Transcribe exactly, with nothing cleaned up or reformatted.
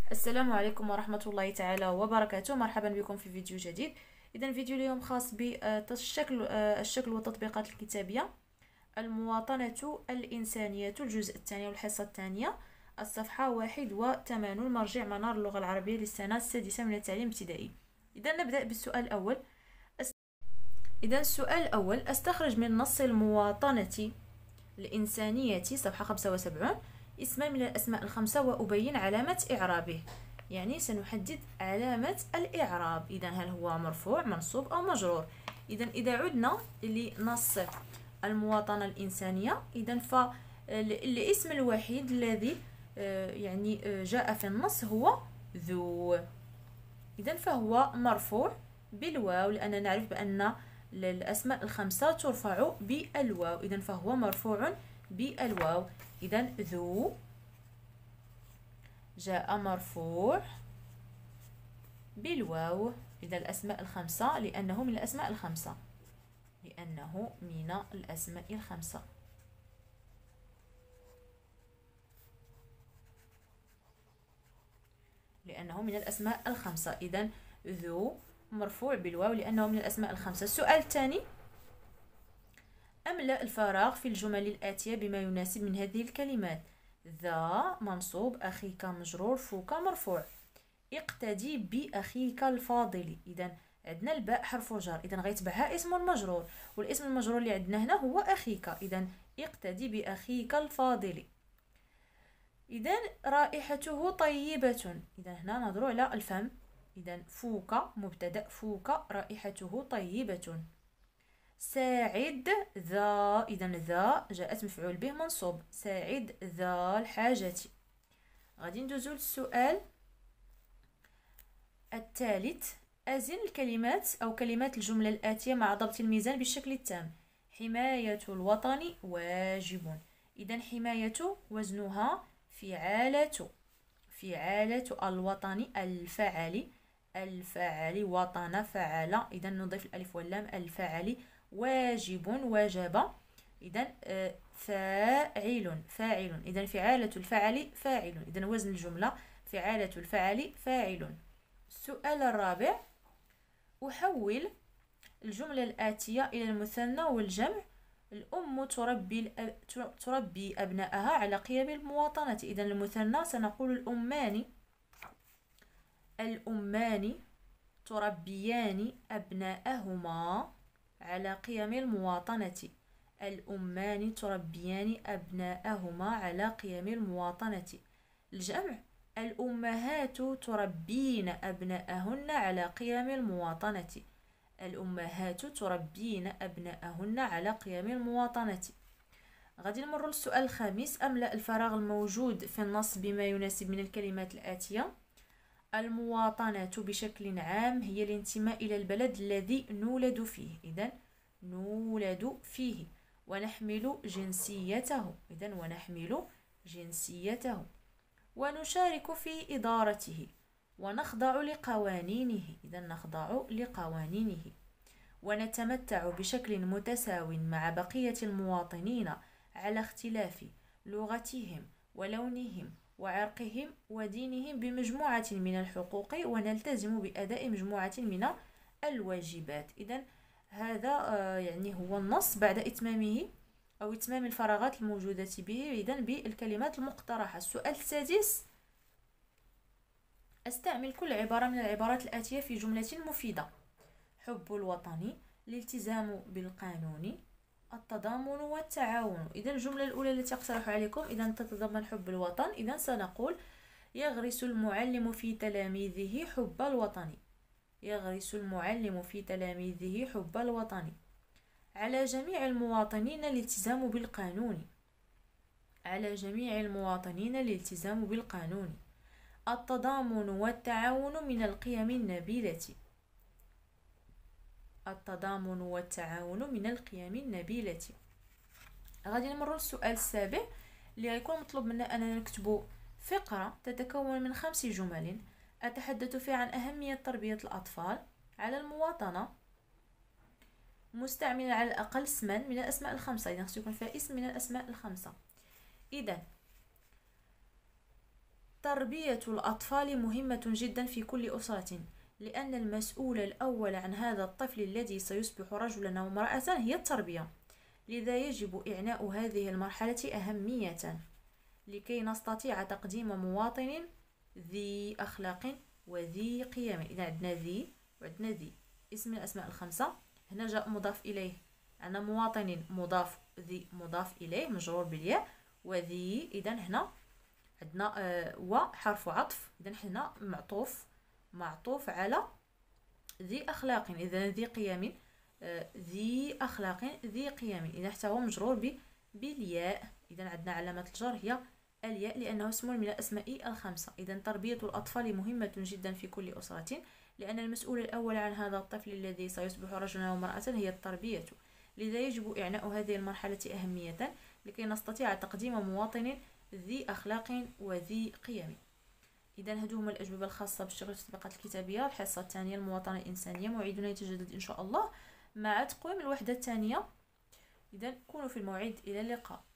السلام عليكم ورحمة الله تعالى وبركاته. مرحبا بكم في فيديو جديد. إذا فيديو اليوم خاص بالشكل الشكل والتطبيقات الكتابية، المواطنة الإنسانية، الجزء الثاني والحصة الثانية، الصفحة واحد وثمانون، مرجع منار اللغة العربية للسنة السادسة من التعليم الابتدائي. إذا نبدأ بالسؤال الأول. إذا السؤال الأول: أستخرج من نص المواطنة الإنسانية صفحة خمسة وسبعين اسما من الأسماء الخمسة وأبين علامة إعرابه. يعني سنحدد علامة الإعراب. إذا هل هو مرفوع منصوب أو مجرور؟ إذا إذا عدنا لنص المواطنة الإنسانية، إذا فالاسم الوحيد الذي يعني جاء في النص هو ذو. إذا فهو مرفوع بالواو، لأننا نعرف بأن الأسماء الخمسة ترفع بالواو. إذا فهو مرفوع بالواو. إذا ذو جاء مرفوع بالواو. إذا الأسماء الخمسة، لأنه من الأسماء الخمسة لأنه من الأسماء الخمسة لأنه من الأسماء الخمسة. إذا ذو مرفوع بالواو لأنه من الأسماء الخمسة. السؤال الثاني: أملأ الفراغ في الجمل الآتية بما يناسب من هذه الكلمات. ذا منصوب، أخيك مجرور، فوك مرفوع. اقتدي بأخيك الفاضل. إذا عندنا الباء حرف جر، إذا غيتبعها اسم مجرور، والاسم المجرور اللي عندنا هنا هو أخيك. إذا اقتدي بأخيك الفاضل. إذا رائحته طيبة. إذا هنا نهضروا على الفم. إذا فوك مبتدأ، فوك رائحته طيبة. ساعد ذا. إذا ذا جاءت مفعول به منصوب، ساعد ذا الحاجة. غادي ندوزو للسؤال الثالث: أزن الكلمات أو كلمات الجملة الآتية مع ضبط الميزان بالشكل التام. حماية الوطن واجب. إذا حماية وزنها فعالة، فعالة. الوطن الفعل، الفعل. وطن فعل، إذا نضيف الألف واللام. الفعل. واجب وجب. إذا فاعل، فاعل. إذا فعالة الفعل فاعل. إذا وزن الجملة فعالة الفعل فاعل. السؤال الرابع: أحول الجملة الآتية إلى المثنى والجمع. الأم تربي تربي أبنائها على قيم المواطنة. إذا المثنى سنقول الأمان، الأمان تربيان أبناءهما على قيم المواطنة. الأمان تربيان أبناءهما على قيم المواطنة. الجمع: الأمهات تربين أبناءهن على قيم المواطنة. الأمهات تربين أبناءهن على قيم المواطنة. غادي نمر للسؤال الخامس: أملأ الفراغ الموجود في النص بما يناسب من الكلمات الآتية. المواطنة بشكل عام هي الانتماء إلى البلد الذي نولد فيه. إذا نولد فيه ونحمل جنسيته. إذا ونحمل جنسيته ونشارك في إدارته ونخضع لقوانينه. إذا نخضع لقوانينه ونتمتع بشكل متساو مع بقية المواطنين على اختلاف لغتهم ولونهم وعرقهم ودينهم بمجموعة من الحقوق ونلتزم بأداء مجموعة من الواجبات. إذا هذا يعني هو النص بعد إتمامه أو إتمام الفراغات الموجودة به إذن بالكلمات المقترحة. السؤال السادس: أستعمل كل عبارة من العبارات الآتية في جملة مفيدة. حب الوطن، الالتزام بالقانون، التضامن والتعاون. إذا الجملة الأولى التي أقترح عليكم إذا تتضمن حب الوطن. إذا سنقول: يغرس المعلم في تلاميذه حب الوطن. يغرس المعلم في تلاميذه حب الوطن. على جميع المواطنين الالتزام بالقانون. على جميع المواطنين الالتزام بالقانون. التضامن والتعاون من القيم النبيلة. التضامن والتعاون من القيم النبيلة. غادي نمر للسؤال السابع اللي غيكون مطلوب منا أننا نكتب فقرة تتكون من خمس جمل أتحدث فيها عن أهمية تربية الأطفال على المواطنة، مستعملا على الأقل اسما من الأسماء الخمسة. إذا خصو يكون فيها اسم من الأسماء الخمسة. إذا تربية الأطفال مهمة جدا في كل أسرة، لأن المسؤول الأول عن هذا الطفل الذي سيصبح رجلا أو امرأة هي التربية. لذا يجب إعناء هذه المرحلة أهمية لكي نستطيع تقديم مواطن ذي أخلاق وذي قيم. إذا عندنا ذي وعندنا ذي اسم من الأسماء الخمسة، هنا جاء مضاف إليه، عندنا مواطن مضاف، ذي مضاف إليه مجرور بالياء، وذي إذا هنا عندنا آه وحرف عطف، إذا هنا معطوف معطوف على ذي أخلاق، إذا ذي قيم، آه ذي أخلاق ذي قيم، إذا حتى هو مجرور بالياء. إذا عندنا علامة الجر هي الياء لأنه اسم من الأسماء الخمسة. إذا تربية الأطفال مهمة جدا في كل أسرة، لأن المسؤول الأول عن هذا الطفل الذي سيصبح رجلا أو امرأة هي التربية. لذا يجب إعناء هذه المرحلة أهمية لكي نستطيع تقديم مواطن ذي أخلاق وذي قيم. إذا هادو هما الأجوبة الخاصة بالشغل التطبيقات الكتابية الحصة الثانية المواطنة الإنسانية. موعدنا يتجدد إن شاء الله مع تقويم الوحدة الثانية. إذا كونوا في الموعد، إلى اللقاء.